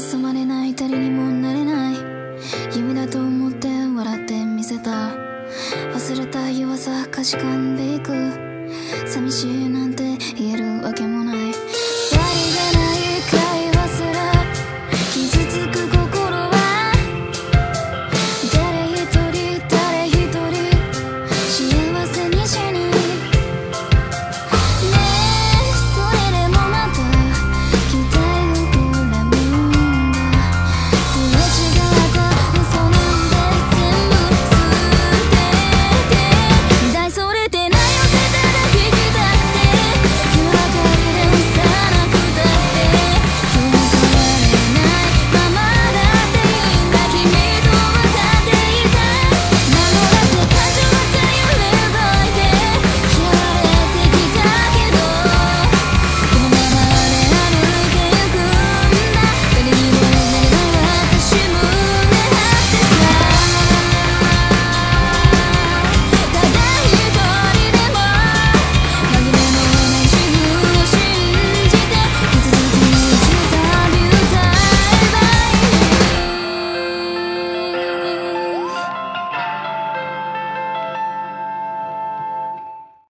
染まれない誰にもなれない、夢だと思って笑ってみせた。忘れた弱さかじかんでいく、寂しいなんて言えるわけも